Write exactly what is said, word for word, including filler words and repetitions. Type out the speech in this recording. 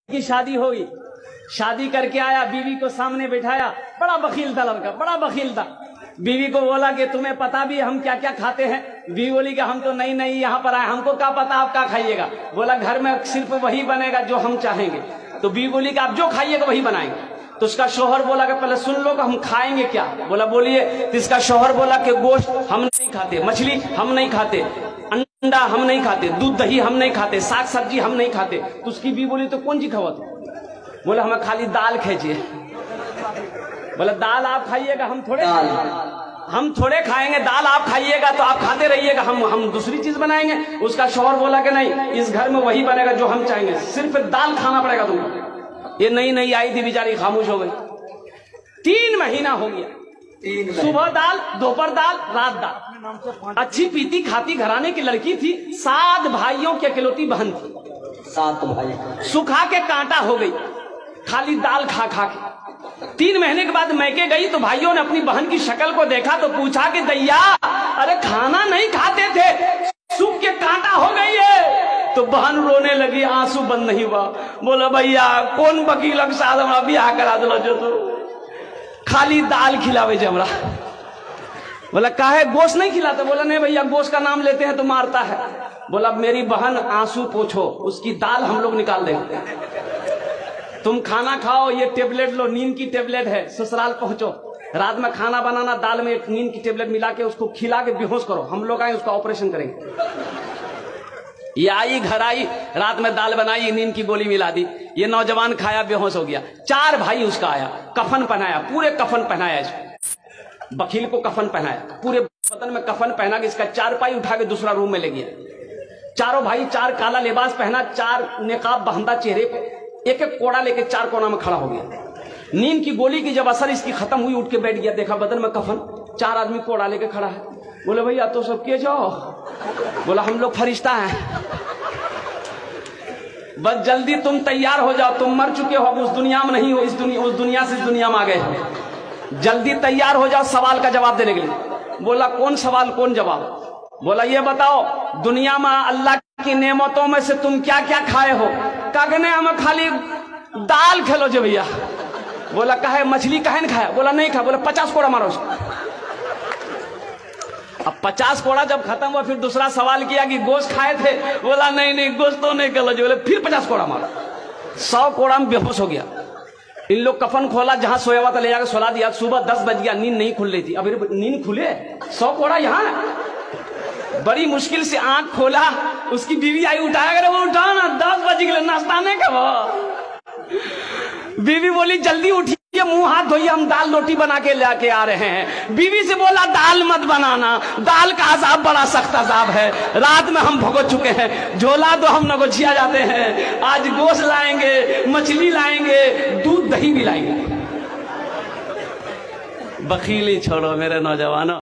की शादी होगी, शादी करके आया, बीवी को सामने बिठाया, बड़ा बखील था लड़का, बड़ा बखील था। बीवी को बोला कि तुम्हें पता भी हम क्या क्या खाते हैं? बीवी बोली कि हम तो नहीं नहीं यहाँ पर आए, हमको क्या पता आप क्या खाइएगा? बोला घर में सिर्फ वही बनेगा जो हम चाहेंगे। तो बीवी बोली कि आप जो खाइएगा वही बनाएंगे। तो उसका शौहर बोला कि पहले सुन लो कि हम खाएंगे क्या? बोला बोलिए। तो इसका शौहर बोला कि गोश्त हम नहीं खाते, मछली हम नहीं खाते, अंडा हम नहीं खाते, दूध दही हम नहीं खाते, साग सब्जी हम नहीं खाते। तो उसकी बीवी बोली तो कौन सी खावा तू? बोला हमें खाली दाल खींचिए। बोला दाल आप खाइएगा, हम थोड़े हम थोड़े खाएंगे, दाल आप खाइएगा तो आप खाते रहिएगा, हम हम दूसरी चीज बनाएंगे। उसका शौहर बोला कि नहीं, इस घर में वही बनेगा जो हम चाहेंगे, सिर्फ दाल खाना पड़ेगा तुमको। ये नई नई आई थी, बेचारी खामोश हो गई। तीन महीना हो गया, सुबह दाल, दोपहर दाल, रात दाल। अच्छी पीती खाती घराने की लड़की थी, सात भाइयों की अकेलौती बहन थी, सात भाई सुखा के कांटा हो गई खाली दाल खा खा के। तीन महीने के बाद मैके गई तो भाइयों ने अपनी बहन की शक्ल को देखा तो पूछा कि दैया, अरे खाना नहीं खाते थे, सूख के कांटा हो गई है। तो बहन रोने लगी, आंसू बंद नहीं हुआ। बोला भैया कौन वकील के साथ हमारा ब्याह करा दो जो तो खाली दाल खिलावे जे हमरा। बोला काहे गोश्त नहीं खिलाते? बोला नहीं भैया, गोश्त का नाम लेते हैं तो मारता है। बोला मेरी बहन आंसू पोछो, उसकी दाल हम लोग निकाल देंगे, तुम खाना खाओ, ये टेबलेट लो, नींद की टेबलेट है, ससुराल पहुंचो, रात में खाना बनाना, दाल में नींद की टेबलेट मिला के उसको खिला के बेहोश करो, हम लोग आए उसका ऑपरेशन करेंगे। ये आई, घर आई, रात में दाल बनाई, नींद की गोली मिला दी, ये नौजवान खाया, बेहोश हो गया। चार भाई उसका आया, कफन पहनाया, पूरे कफन पहनाया इसको, वकील को कफन पहनाया, पूरे बदन में कफन पहना के इसका चार पाई उठा के दूसरा रूम में ले गया। चारों भाई चार काला लिबास पहना, चार निकाब बांधा चेहरे पे, एक एक कोड़ा लेके चार कोना में खड़ा हो गया। नींद की गोली की जब असर इसकी खत्म हुई, उठ के बैठ गया, देखा बदन में कफन, चार आदमी कोड़ा लेके खड़ा है। बोले भैया तो सब के जाओ? बोला हम लोग फरिश्ता हैं, बस जल्दी तुम तैयार हो जाओ, तुम मर चुके हो, अब उस दुनिया में नहीं हो, इस दुनिया उस दुनिया से इस दुनिया में आ गए, जल्दी तैयार हो जाओ सवाल का जवाब देने के लिए। बोला कौन सवाल कौन जवाब? बोला ये बताओ दुनिया में अल्लाह की नेमतों में से तुम क्या क्या खाए हो? कहने हमें खाली दाल खेलो जो भैया। बोला कहे मछली कहे न खाया? बोला नहीं खाया। बोला पचास कोड़ा मारो उसको। अब पचास कोड़ा जब खत्म हुआ फिर दूसरा सवाल किया कि गोश्त खाए थे? बोला नहीं नहीं गोश्त तो नहीं खेलो जो। बोले फिर पचास कोड़ा मारो। सौ कोड़ा में बेहोश हो गया। इन लोग कफन खोला, जहां सोया हुआ था ले जाकर सुला दिया। सुबह दस बज गया, नींद नहीं खुल रही थी। अभी नींद खुले, सौ कोड़ा यहाँ। बड़ी मुश्किल से आंख खोला, उसकी बीवी आई, उठाया करे, वो उठाओ ना, दस बज गए, नाश्ता नहीं कब? बीवी बोली जल्दी उठिए, मुंह हाथ धोइए, हम दाल रोटी बना के लेके आ रहे हैं। बीवी से बोला दाल मत बनाना, दाल का अजाब बड़ा सख्त अजाब है, रात में हम भुगत चुके हैं, झोला तो हम नगोचिया जाते हैं, आज गोश्त लाएंगे, मछली लाएंगे, दूध दही भी लाएंगे। बखीली छोड़ो मेरे नौजवानों।